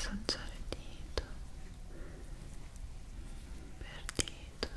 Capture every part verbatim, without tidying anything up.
massaggiare dito per dito.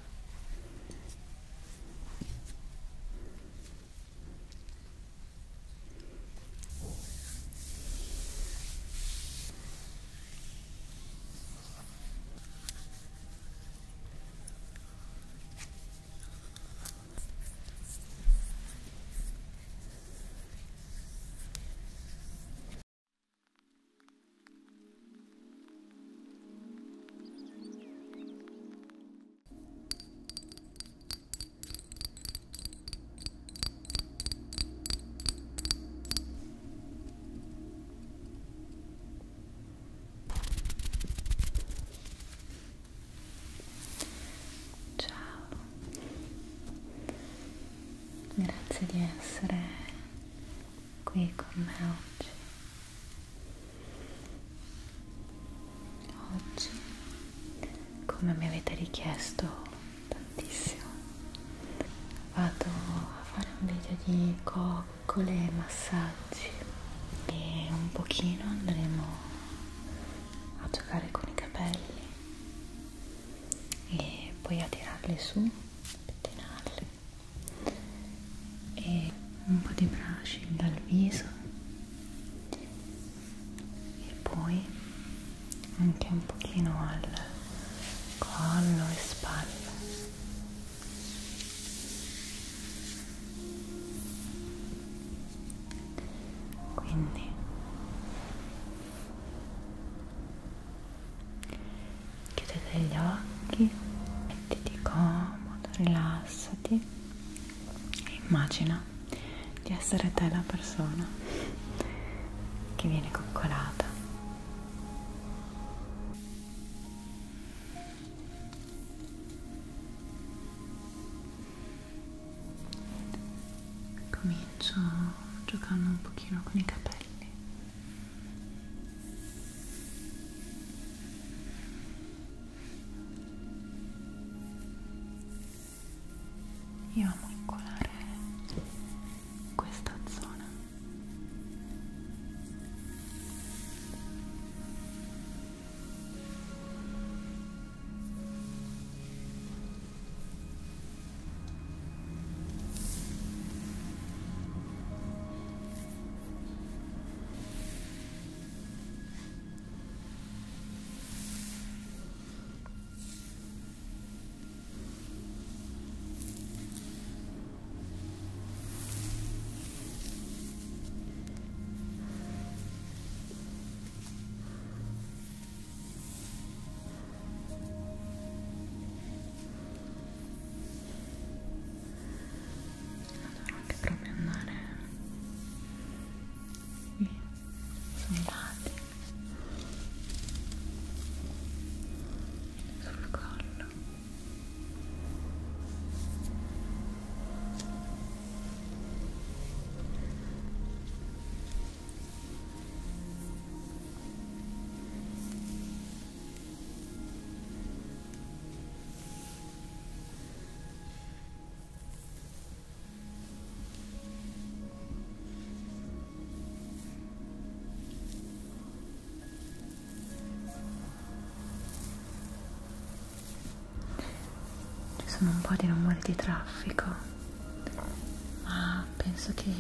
Grazie di essere qui con me oggi. Oggi, come mi avete richiesto tantissimo, vado a fare un video di coccole e massaggi e un pochino andremo a giocare con i capelli e poi a tirarli su, pettinarli, e un po' di brushing dal viso e poi anche un pochino al collo e spalle. Quindi chiudete gli occhi, mettiti comodo, rilassati e immagina di essere te la persona che viene coccolata. Comincio giocando un pochino con i capelli. Io amo coccolare questa zona. Devo anche proprio andare qui sui lati, sul collo. Ci sono un po' di rumori di traffico, ma penso che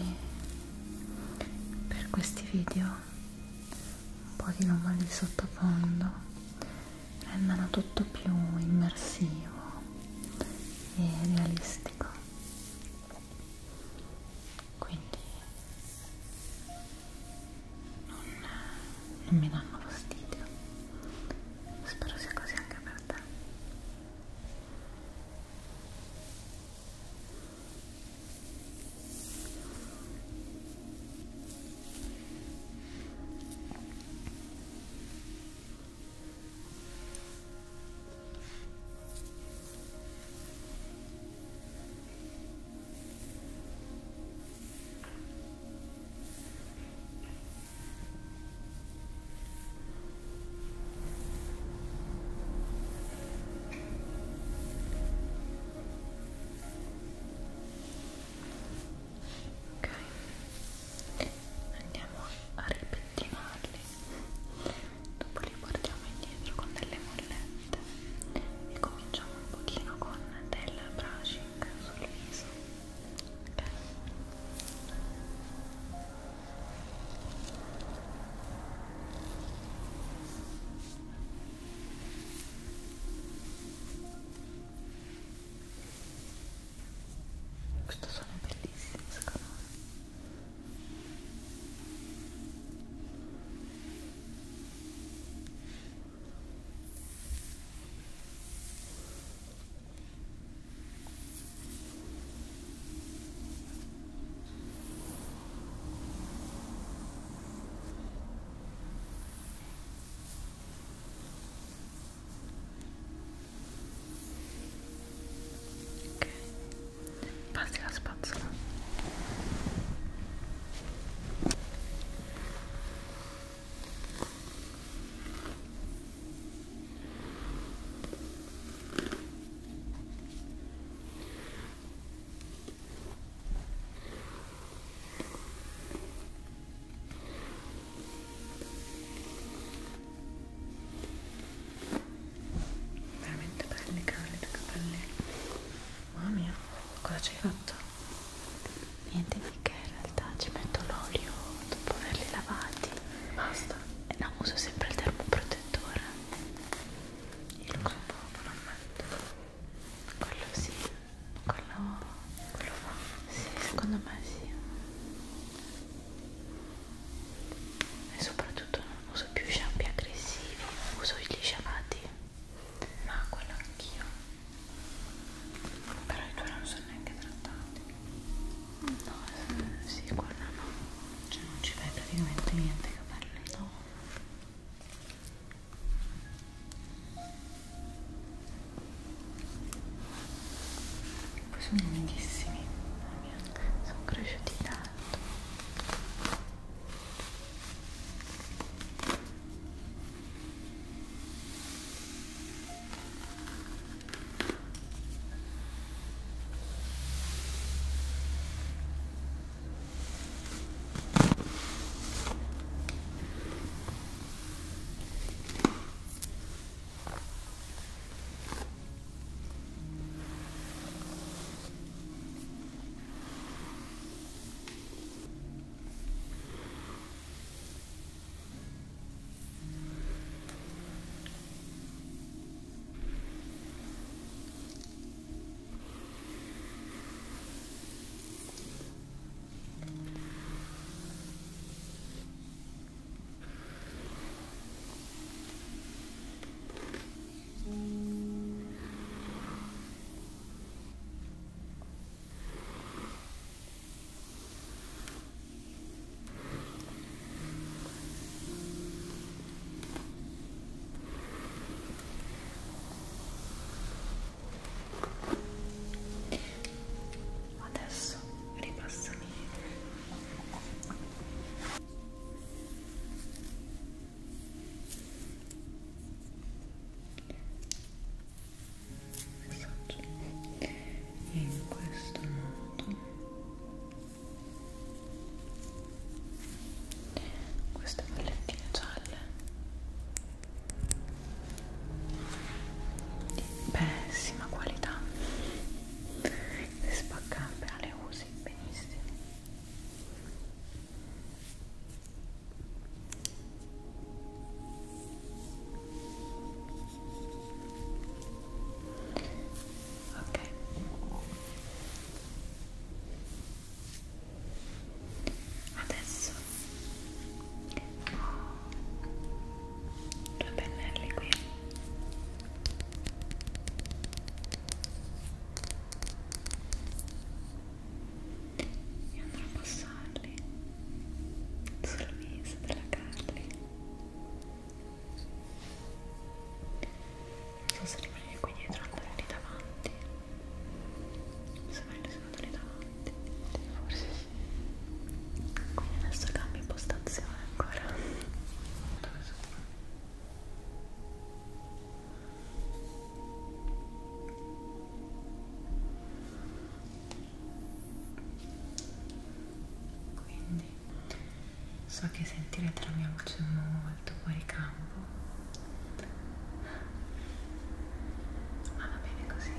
per questi video un po' di rumori di sottofondo rendano tutto più immersivo e realistico. Quindi non, non mi danno fastidio. Spero sia così anche per te. Questo suono è bellissimo secondo me. Ok, passi la spazzola. Veramente belli, cavoli, i tuoi capelli. Mamma mia, cosa ci hai fatto? Niente di che, in realtà ci metto l'olio dopo averli lavati. Basta. E no, uso sempre il termoprotettore. Io lo uso poco, lo ammetto. Quello sì, quello, quello fa. Sì, secondo me sì. E soprattutto non uso più shampoo aggressivi, uso gli scialati. Ma quello anch'io. Però i tuoi non sono neanche trattati. No, eh, sì, quello no. Cioè non ci fai praticamente niente ai capelli. No. Poi sono lunghissimi. Mamma mia. Sono cresciuti tanto. Adesso ripassami messaggio in questo modo. Queste pallettine gialle di pessima qualità, le spacca appena le usi benissimo. Ok, adesso ho due pennelli qui e andrò a passarli sul viso della Carly. Non so se rimanere qui dietro o andare lì davanti. Se meglio se vado lì davanti, forse sì. Quindi adesso cambio impostazione ancora. Dove sono? Quindi so che sentirete la mia voce molto fuori campo, ma va bene così.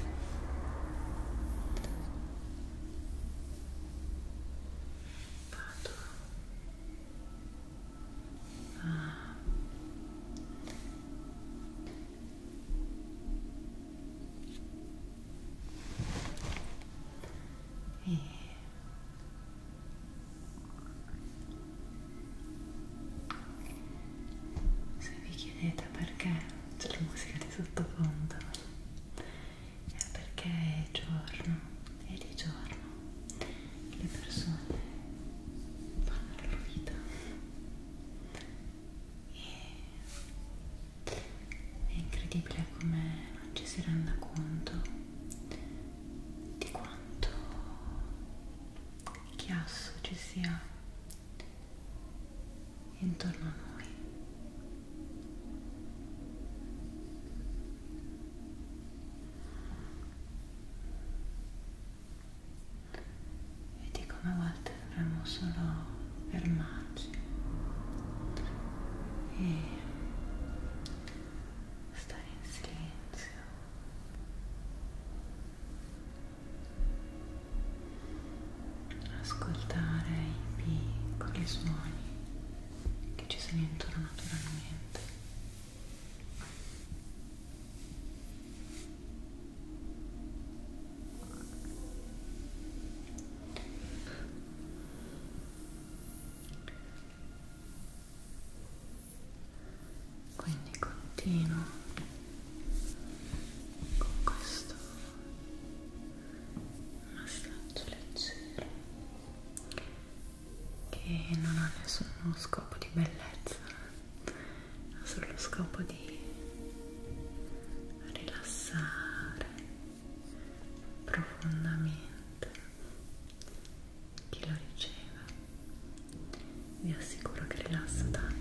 Vado a e incredibile come non ci si renda conto di quanto chiasso ci sia intorno a noi. E di come a volte dovremmo solo fermarci e stare in silenzio, ascoltare i piccoli suoni che ci sono intorno naturalmente. Quindi continuo con questo massaggio leggero che non ha nessuno scopo di bellezza, ha solo lo scopo di rilassare profondamente chi lo riceve. Vi assicuro che rilassa tanto.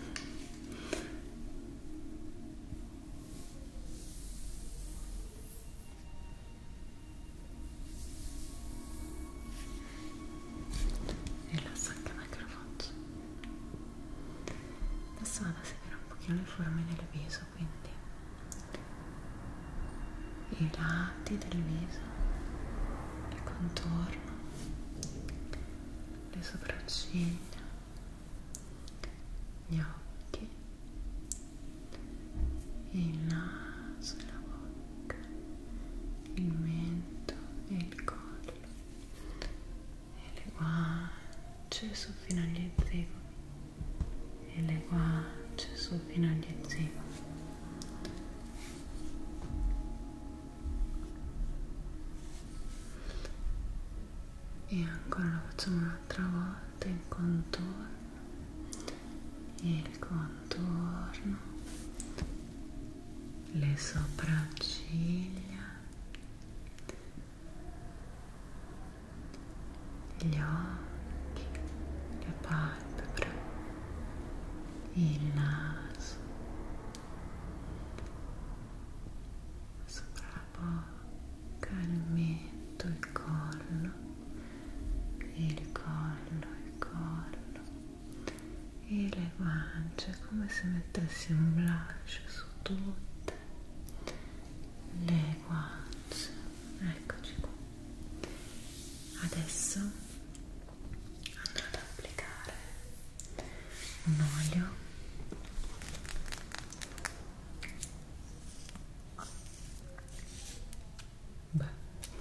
Rilassa anche me che lo faccio. Adesso vado a seguire un pochino le forme del viso, quindi i lati del viso, il contorno, le sopracciglia, gli occhi, il naso e la bocca, il mento e il collo, e le guance su fino agli zigomi, e le guance su fino agli zigomi. E ancora lo facciamo un'altra volta, il contorno, il contorno, le sopracciglia, gli occhi, le palpebre, il naso, sopra la bocca, il mento, il collo, il collo, il collo e le guance, come se mettessi un blush su tutte le guance. Eccoci qua. Adesso andrò ad applicare un olio beh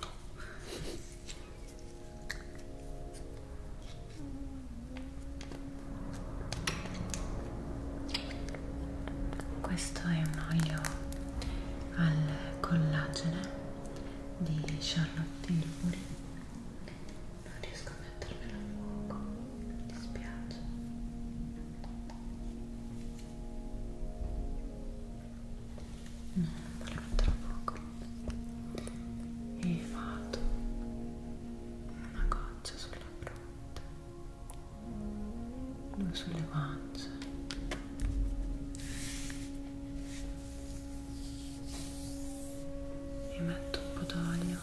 questo è un olio al collagene di Charlotte Tilbury. Non riesco a mettermelo a fuoco, mi dispiace. No, non voglio mettere a fuoco. E vado una goccia sulla fronte, due sulle guance, e metto un po' d'olio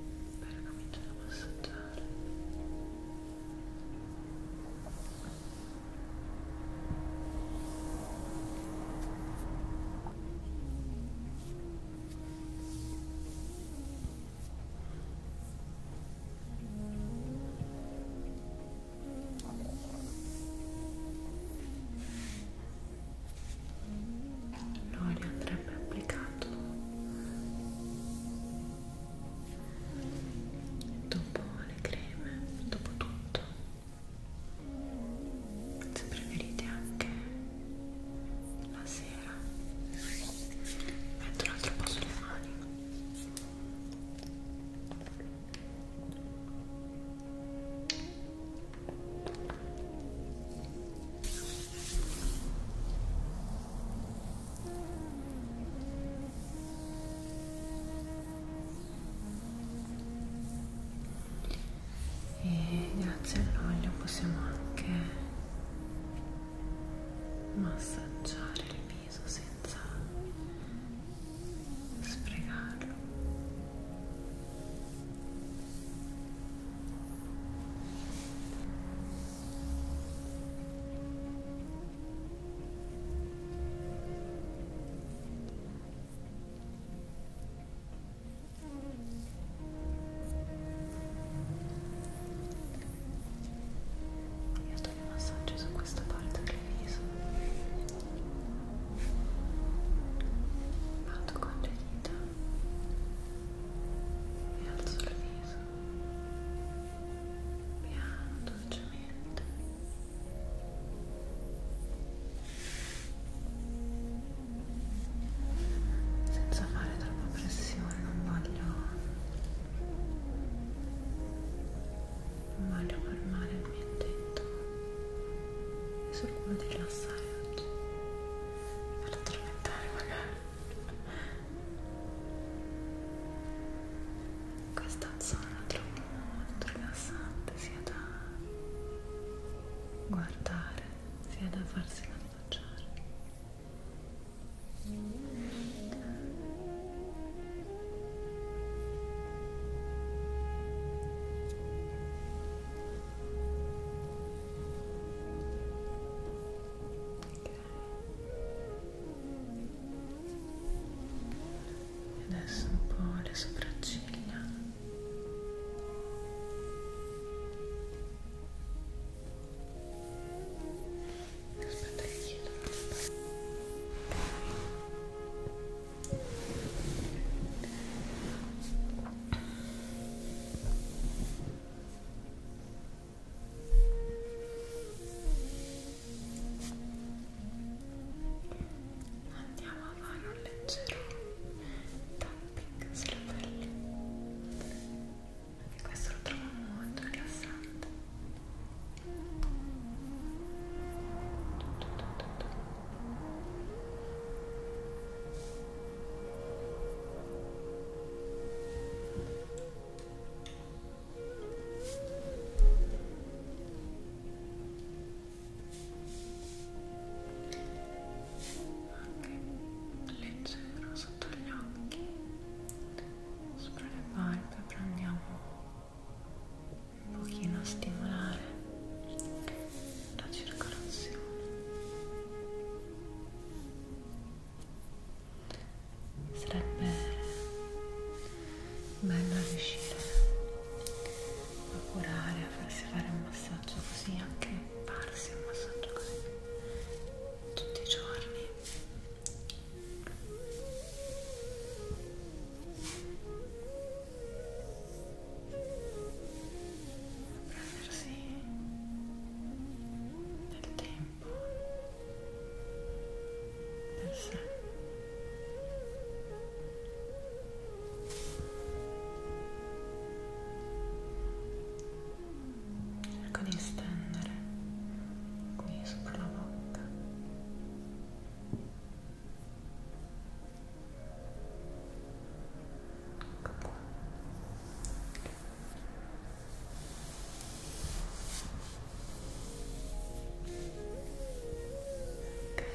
per cominciare a massaggiare. massaggiare il viso senza sprecarlo. Io sto di massaggio su questa parte del viso, vado con le dita e alzo il viso piano, dolcemente, senza fare troppa pressione. Non voglio non voglio fermare il mio intento, è solo quello di rilassare oggi, per addormentare magari. Questa zona la trovo molto rilassante, sia da guardare sia da farsi massaggiare. E adesso un po' le sopracciglia. Aspetta che chiedo. Andiamo a fare un leggero tapping sulle pelli, e questo lo trovo molto rilassante. Anche leggero sotto gli occhi, sopra le palpebre, andiamo un pochino a stimolare la circolazione. Sarebbe bello riuscire a curare, a farsi fare un massaggio così, anche farsi un massaggio così tutti i giorni. Prendersi del tempo per sé. Cerco di stendere qui sopra la bocca. Ecco qua. Ok.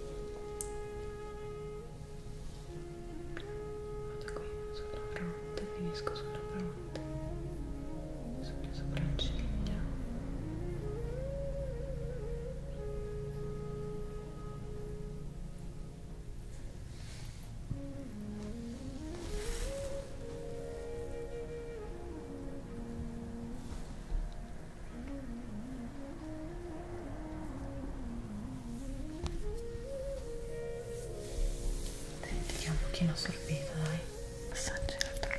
Vado qui sulla fronte, finisco sulla fronte, sulle sopracciglia. Senti che è un pochino assorbito, dai. Assaggia in realtà.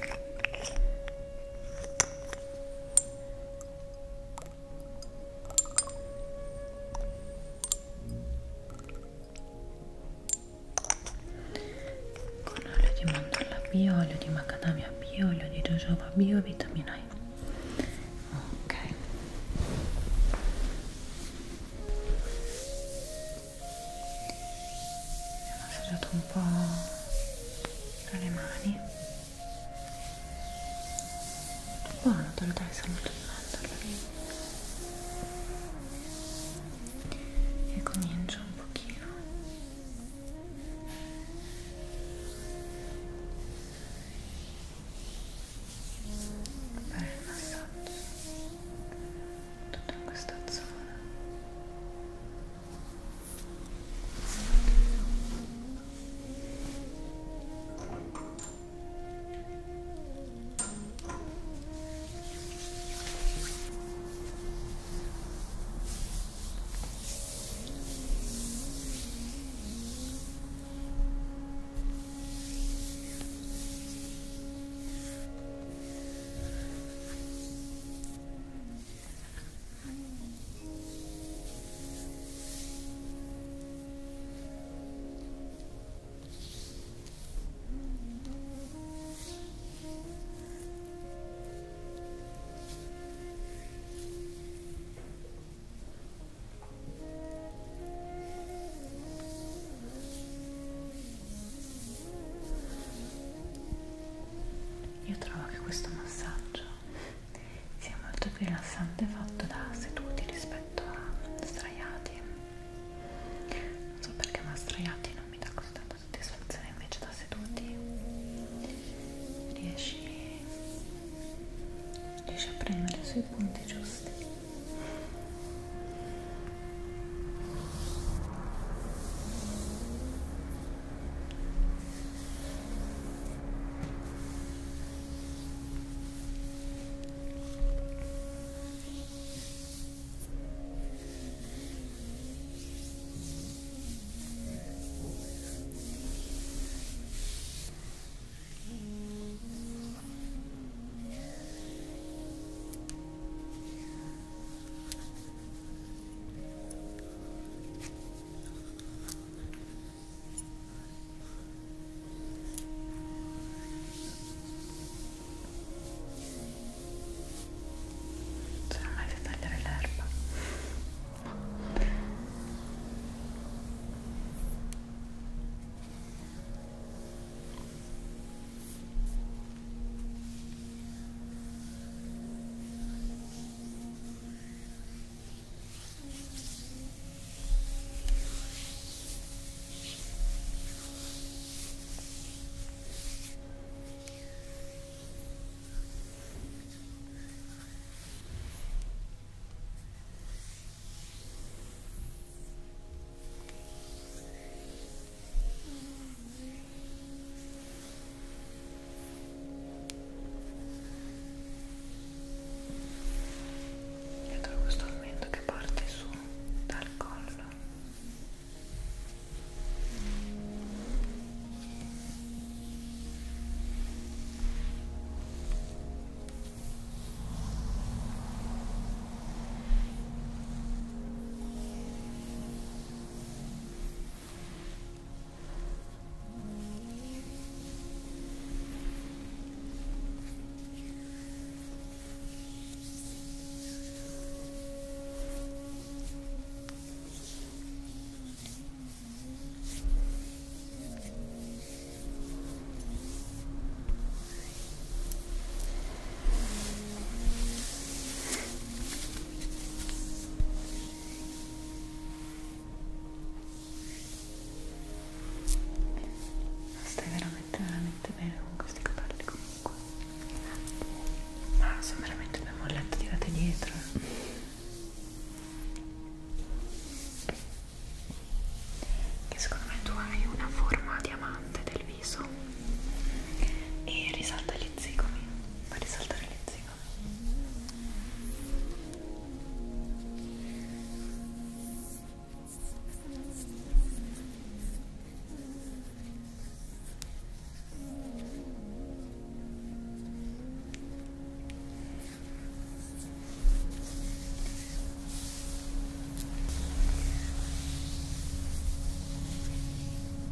Con olio di mandorla bio, olio di macadamia bio, olio di jojoba bio, vitamina E. Ok. Ho assaggiato un po' tra le mani. Buono, te lo dai, saluto di mandorla. E comincio un pochino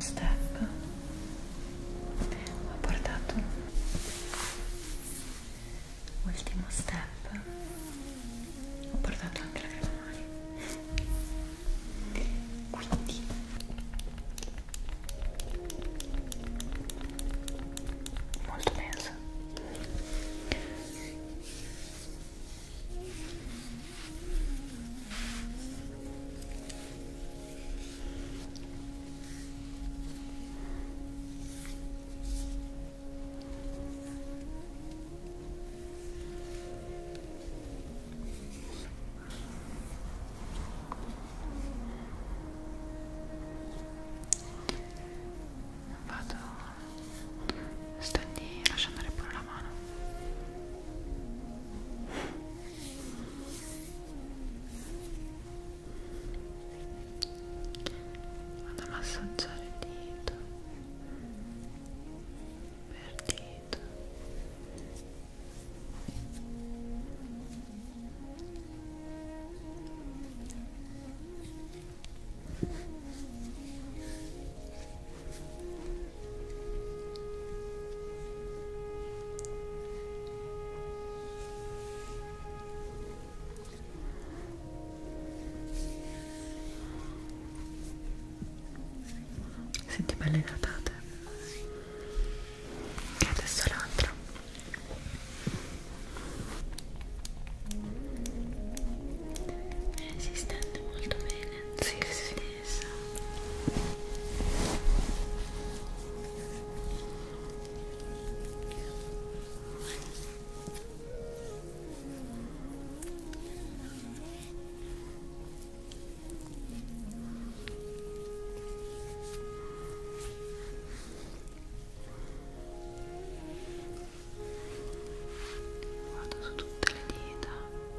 step, ho portato ultimo step, ho portato anche la crema mani, quindi molto densa. Vado, stendi, lascia andare pure la mano. Vado a massaggiare dito per dito. Senti belle idratate. E adesso l'altro. Eh, si stende molto bene. Sì, sì, sì. Vado su tutte le dita.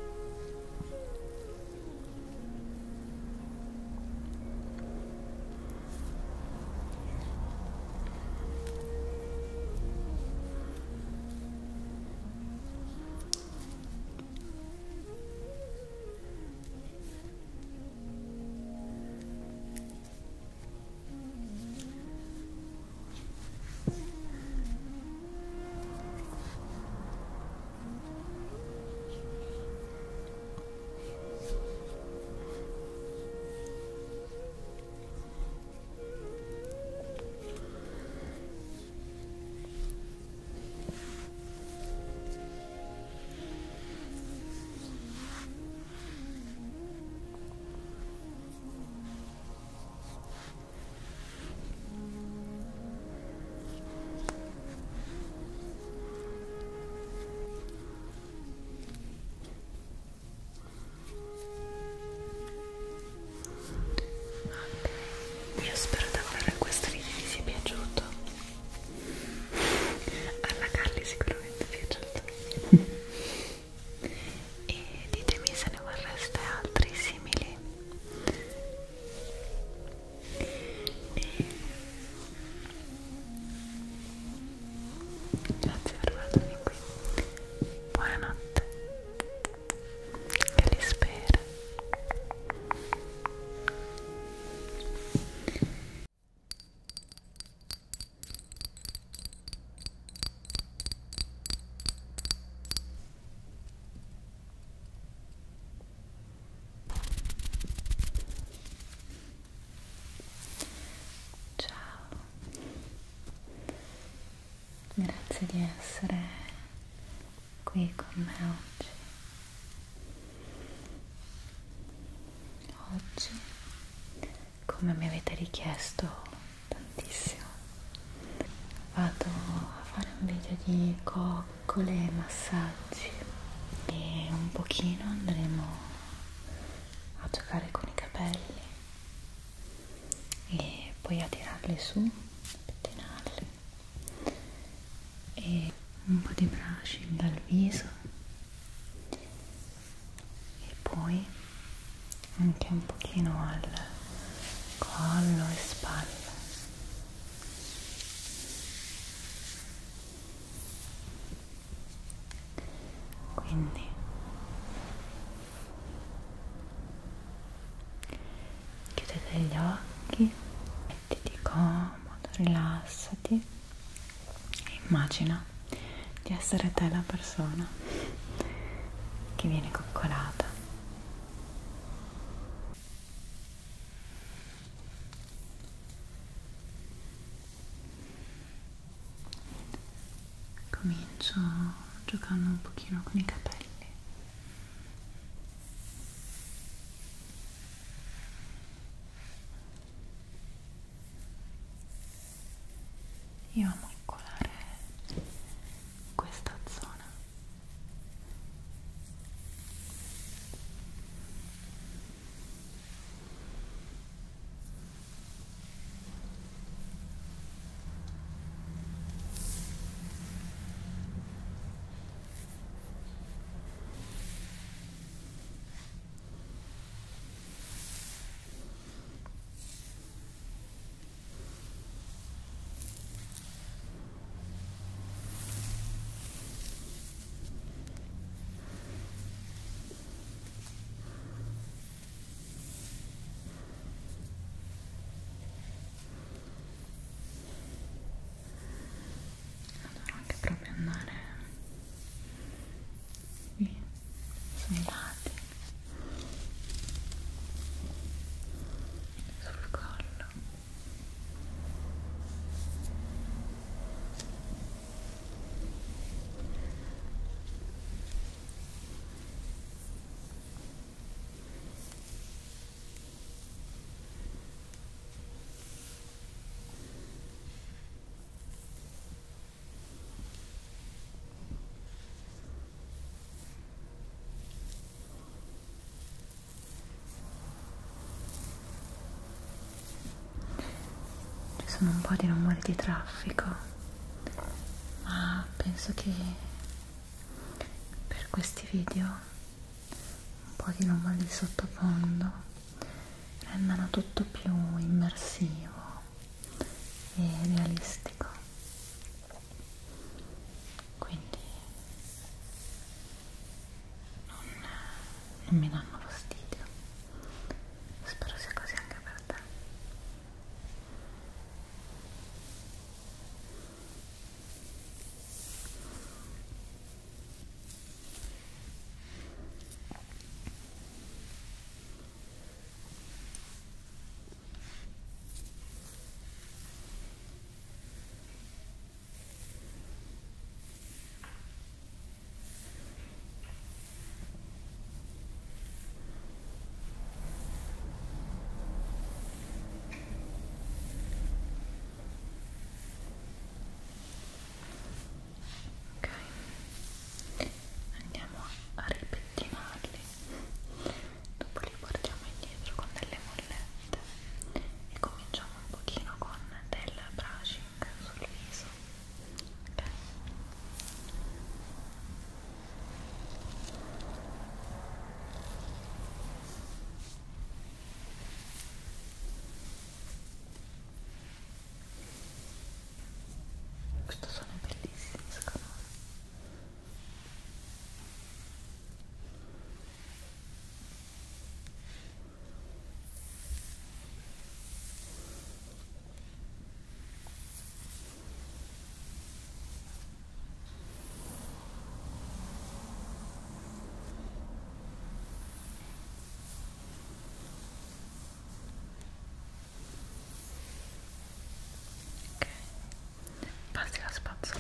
Io spero davvero che questo video vi sia piaciuto. Alla Carly sicuramente è piaciuto. E ditemi se ne vorreste altri simili. E grazie per aver guardato fin qui. Buonanotte. Che li spera. Ciao, grazie di essere qui con me oggi. Oggi, come mi avete richiesto tantissimo, vado a fare un video di coccole e massaggi e un pochino andremo a giocare con i capelli e poi a tirarli su, a pettinarli e un po' di brushing dal viso e poi anche un pochino al collo e spalle. Quindi chiudete gli occhi, mettiti comodo comodo, rilassati e immagina di essere te la persona che viene coccolata. Comincio giocando un pochino con i capelli. Io amo colare questa zona. Devo anche proprio andare qui sui lati, sul collo. Ci sono un po' di rumori di traffico, ma penso che per questi video un po' di rumori di sottofondo rendano tutto più immersivo e realistico. Quindi non, non mi danno fastidio. Spero sia così anche per te. Ok, andiamo a ripettinarli, dopo li portiamo indietro con delle mollette e cominciamo un pochino con del brushing sul viso. Ok? Questo suono è bellissimo, secondo me. Ok, passi la spazzola.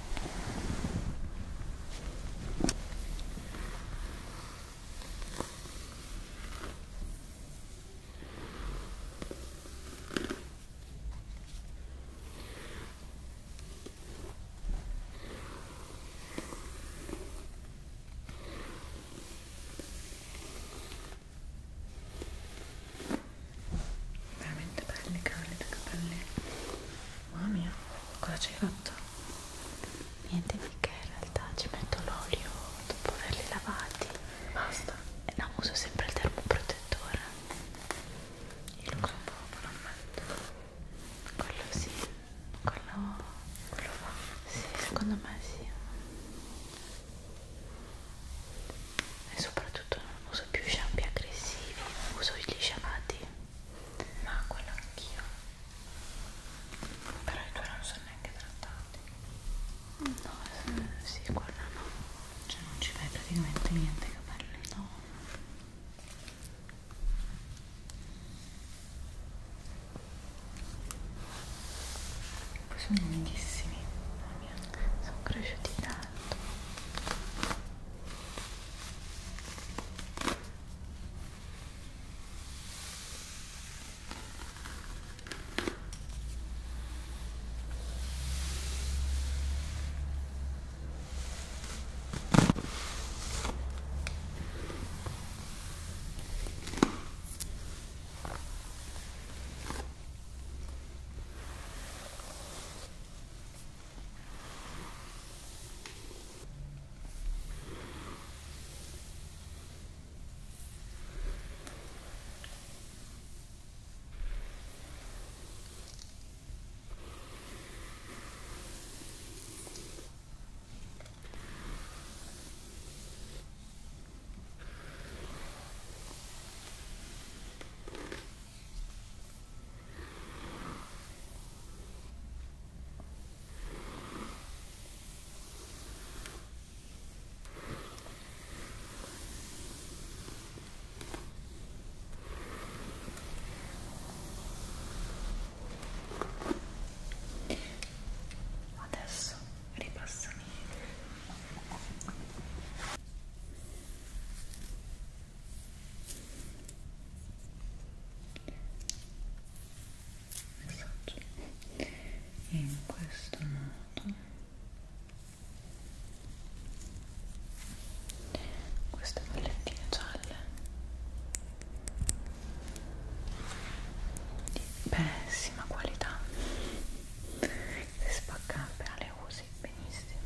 Veramente belli, calidi capelli. Mamma mia, cosa ci hai fatto? Niente di che, in realtà ci metto l'olio dopo averli lavati. Basta. E no, uso sempre il termoprotettore. Io lo uso poco, lo ammetto. Quello sì, quello, quello fa. Sì, secondo me sì. E soprattutto non uso più shampoo aggressivi, uso gli sciamati. Ma quello anch'io. sono lunghissimi, mamma mia, sono cresciuti tanto. Adesso ripassami messaggio in questo modo. Queste pallettine gialle di pessima qualità, se spacca appena le usi benissimo.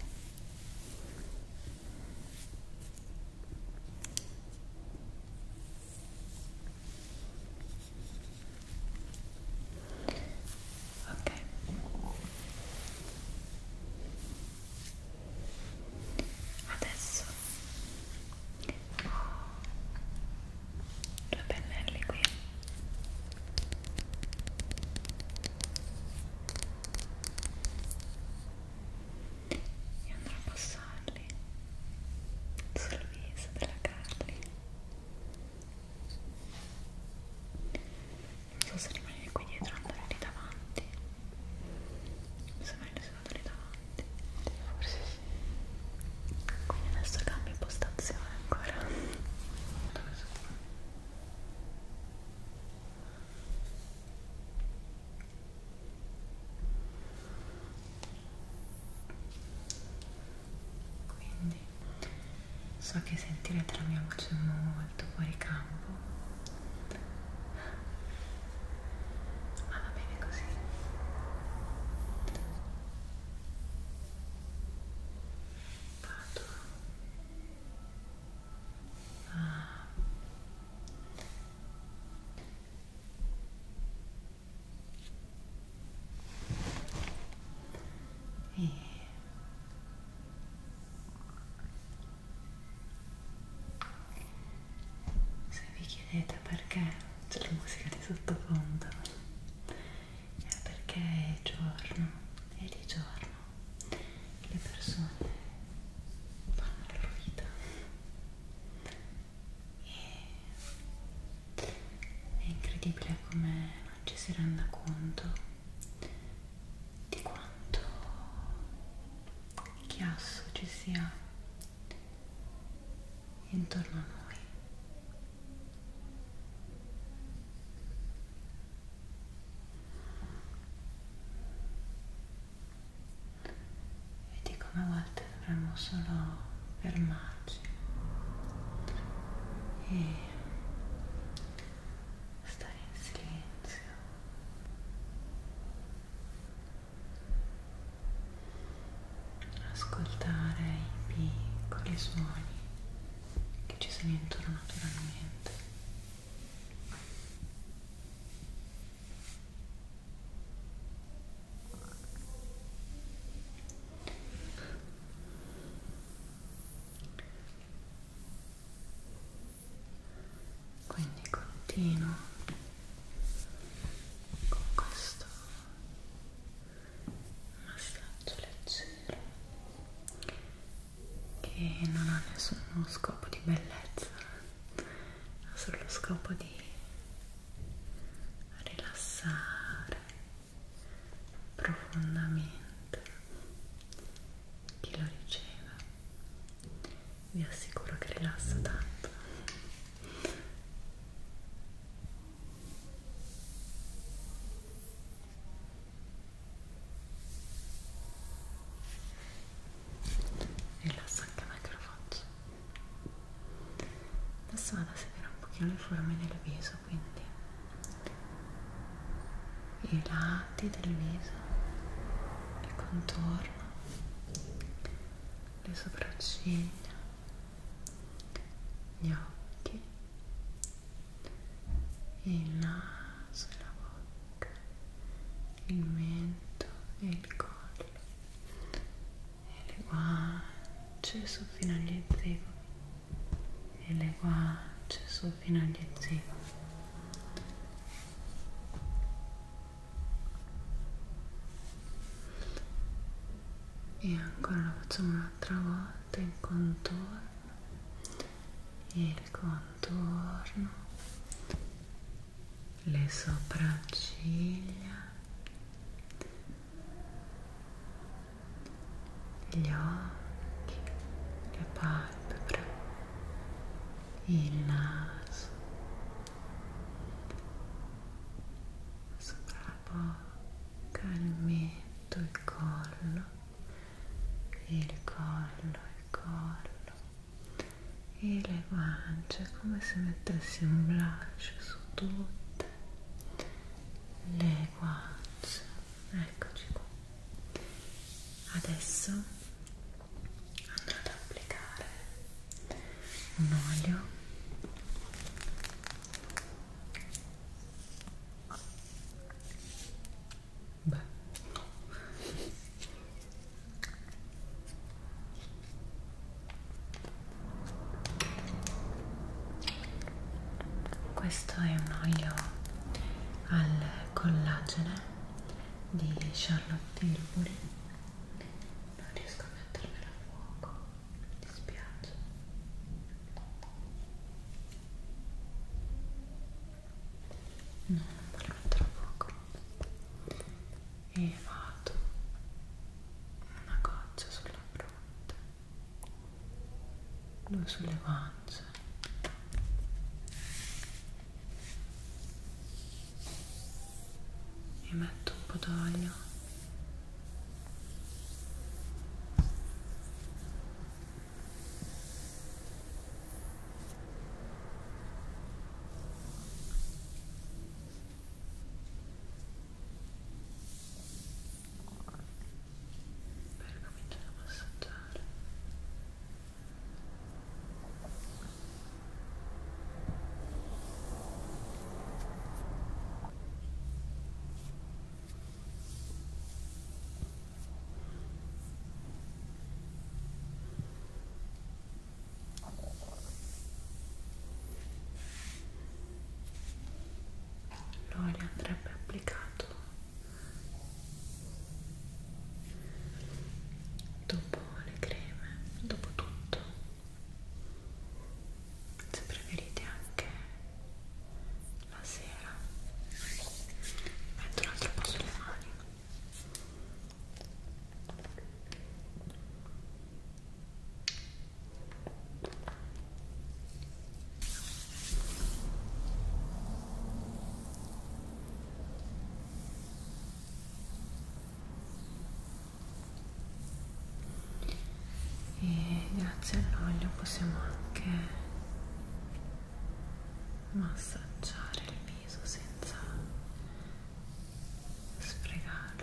Ok, adesso ho due pennelli qui e andrò a passarli sul viso della Carly. Non so se rimanere qui dietro o andare lì davanti. Se meglio se vado lì davanti, forse sì. Quindi adesso cambio impostazione ancora. Dove sono? Quindi so che sentirete la mia voce molto fuori campo, ma va bene così. Vado a e se vi chiedete perché c'è la musica di sottofondo, è perché è giorno e di giorno le persone fanno la loro vita e è incredibile come non ci si renda conto di quanto chiasso ci sia intorno a noi. E di come a volte dovremmo solo fermarci e stare in silenzio, ascoltare i piccoli suoni che ci sono intorno naturalmente. Quindi continuo con questo massaggio leggero che non ha nessuno scopo di bellezza, ha solo lo scopo di rilassare profondamente profondamente chi lo riceve. Vi assicuro che rilassa tanto. Rilassa anche a me che lo faccio. Adesso vado a seguire un pochino le forme del viso, quindi i lati del viso, il contorno, le sopracciglia, gli occhi, il naso e la bocca, il mento e il collo, e le guance su fino agli zigomi, e le guance su fino agli zigomi. E ancora lo facciamo un'altra volta, il contorno, il contorno, le sopracciglia, gli occhi, le palpebre, il naso, sopra la bocca, il mento, il collo, il collo, il collo e le guance, come se mettessi un blush su tutte le guance. Eccoci qua. Adesso andrò ad applicare un olio beh no. Questo è un olio al collagene di Charlotte Tilbury. Non riesco a mettermelo a fuoco, mi dispiace. No, non voglio metterlo a fuoco. E vado una goccia sulla fronte, due sulle guance, e metto un po' d'olio per cominciare a massaggiare. L'olio andrebbe applicato dopo le creme, dopo tutto. Se preferite anche la sera, metto un altro po' sulle mani. E grazie all'olio possiamo anche massaggiare il viso senza sfregarlo.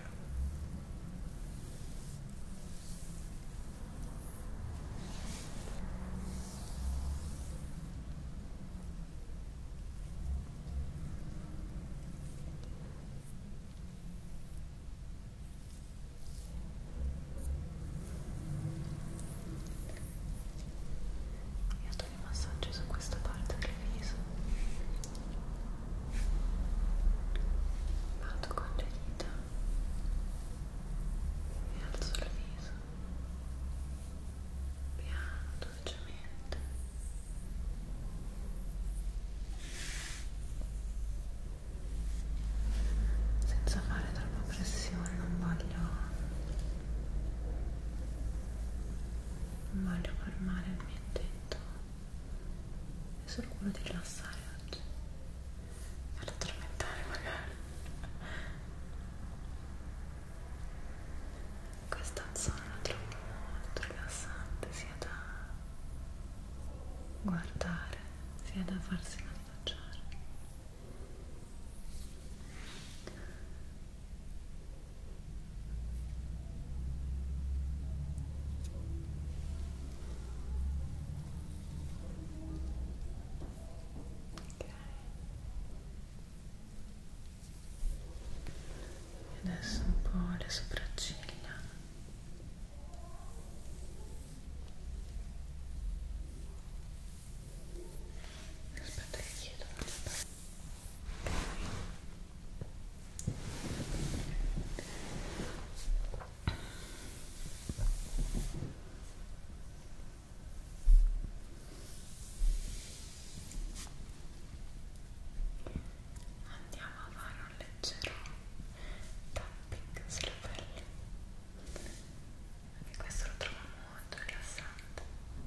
Io sto di massaggio su questa parte del viso. solo quello di rilassare oggi, per addormentare magari. Questa zona la trovo molto rilassante, sia da guardare sia da farsi massaggiare. Adesso un po' le sopracciglia. Aspetta che chiedo. Andiamo a fare un leggero tapping sulla pelle, perché questo lo trovo molto rilassante.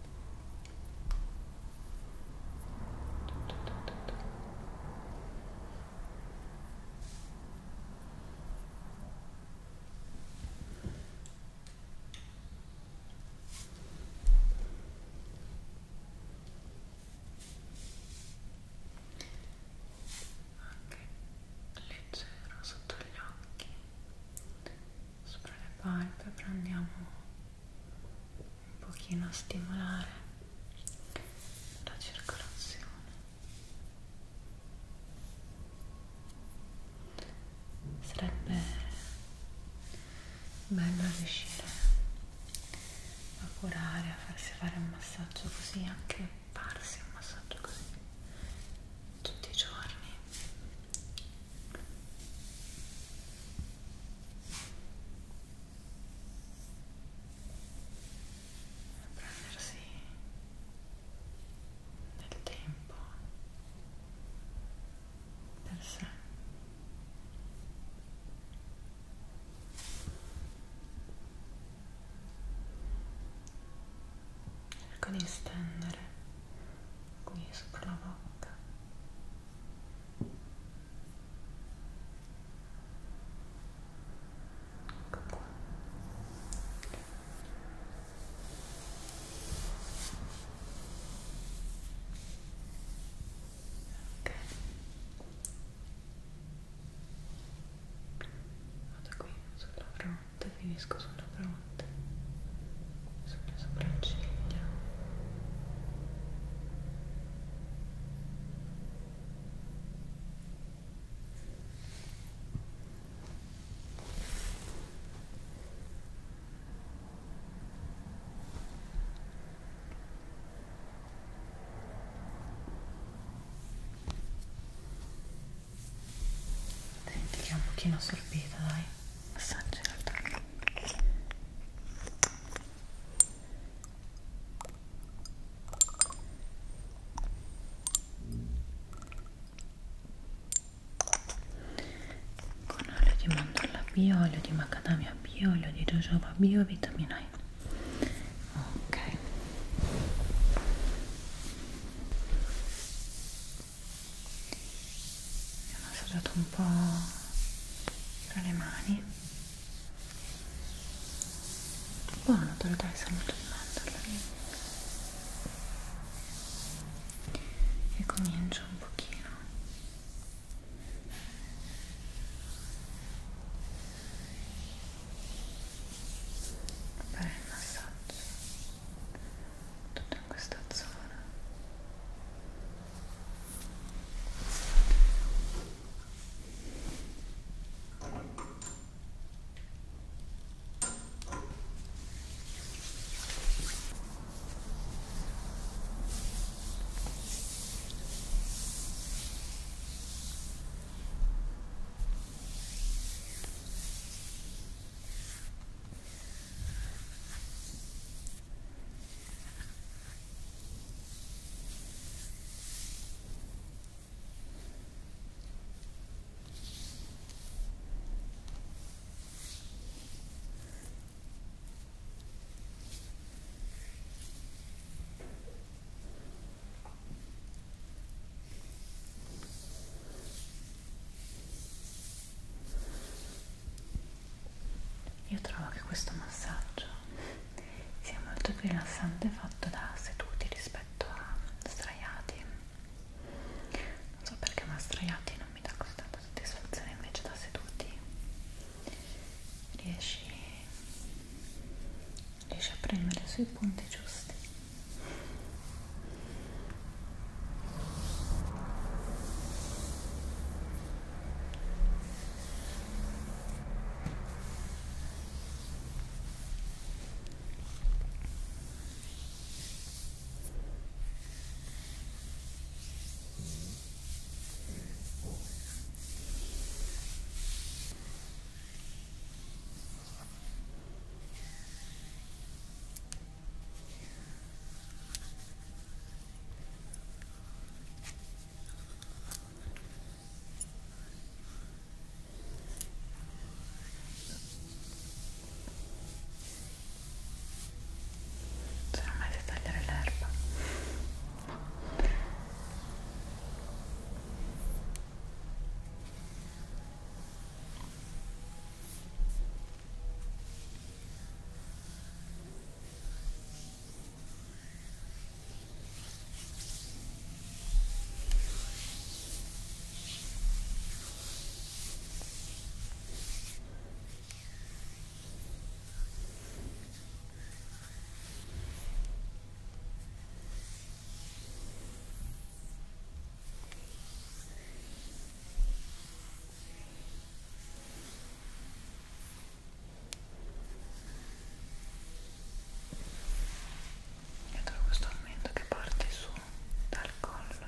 Anche leggero sotto gli occhi, sopra le palpebre andiamo un pochino a stimolare la circolazione. Sarebbe bello riuscire a curare, a farsi fare un massaggio così, anche farsi un massaggio così tutti i giorni. Prendersi del tempo per sé. Cerco di stendere qui sopra la bocca. Ecco qua. Ok. Vado qui sulla fronte, finisco sulla fronte, sulle sopracciglia. Senti che è un pochino assorbita, dai. Assaggia in realtà. Con olio di mandorla bio, olio di macadamia bio, olio di jojoba bio, vitamina E. Ok. Mi ho assaggiato un po' tra le mani. Buono, te lo dai, sa molto di mandorla. E comincio un pochino a fare il massaggio tutto in questa zona. questo massaggio sia molto più rilassante fatto da seduti rispetto a sdraiati. Non so perché, ma sdraiati non mi dà così tanta soddisfazione, invece da seduti riesci, riesci a premere sui punti giusti. Sono mai di tagliare l'erba. Dietro questo aumento che parte su dal collo.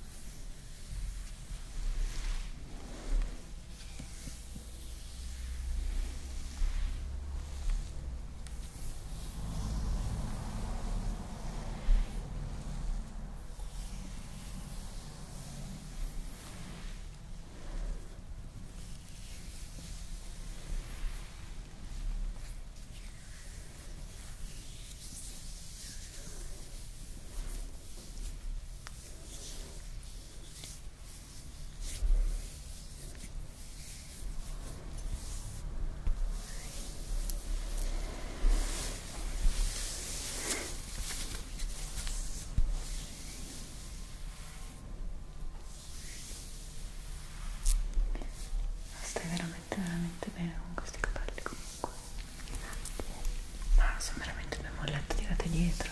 Stai veramente veramente bene con questi capelli comunque. Ma sono veramente due mollette tirate dietro.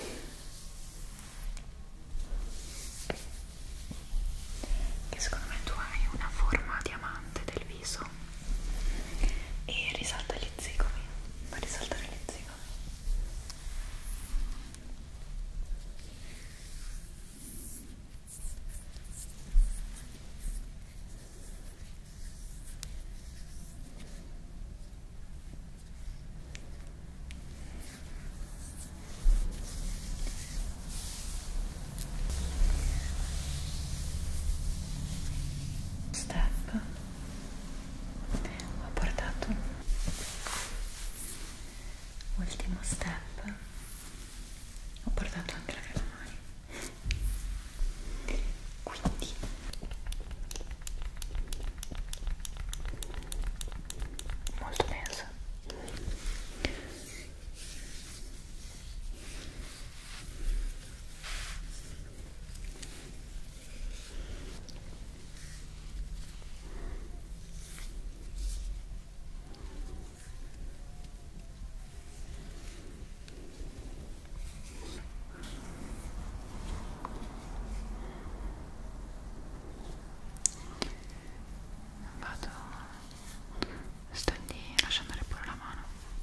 Che secondo me tu hai una forma a diamante del viso e risalta gli zigomi, fa risaltare gli zigomi. Step, ho portato ultimo step, ho portato anche la crema mani, quindi molto densa. Vado, stendi, lascia andare pure la mano.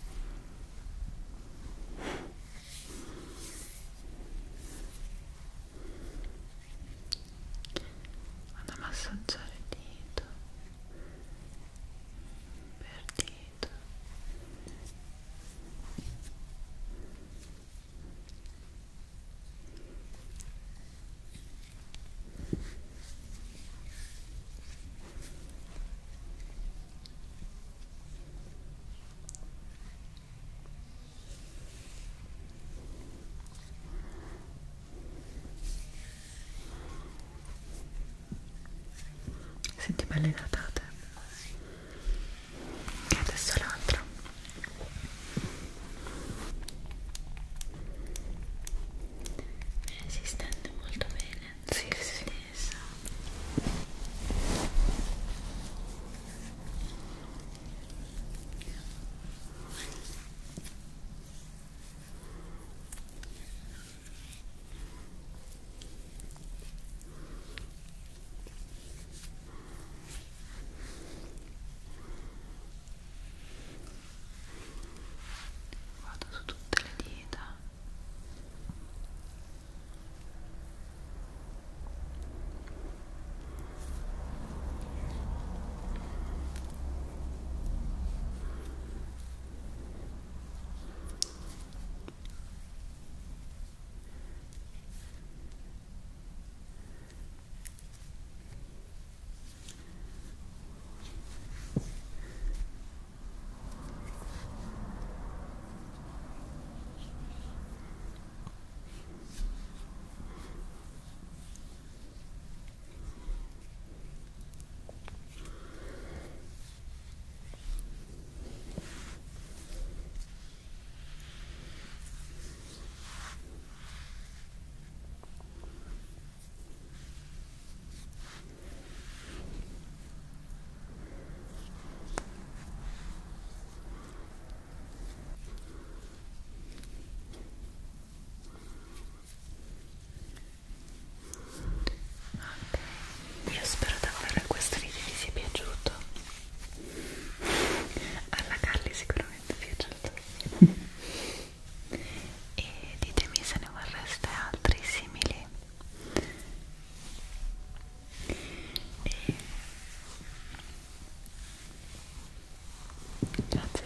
Vado a massaggiare dito per dito. Senti belle idratate. E adesso l'altra. Grazie